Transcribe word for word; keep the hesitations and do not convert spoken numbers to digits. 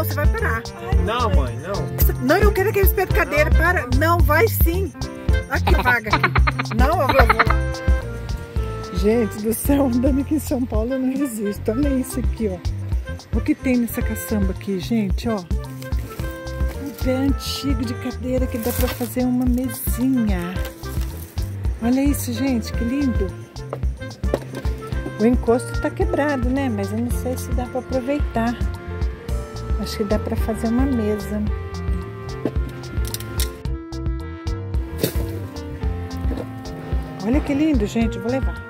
você vai parar. Não, mãe, não. Não, eu quero aquele espelho de cadeira, para. Não, vai sim. Olha que vaga aqui. Não, eu vou lá. Gente do céu, andando aqui em São Paulo eu não resisto. Olha isso aqui, ó. O que tem nessa caçamba aqui, gente, ó. Um pé antigo de cadeira que dá pra fazer uma mesinha. Olha isso, gente, que lindo. O encosto tá quebrado, né? Mas eu não sei se dá pra aproveitar. Acho que dá pra fazer uma mesa. Olha que lindo, gente. Eu vou levar.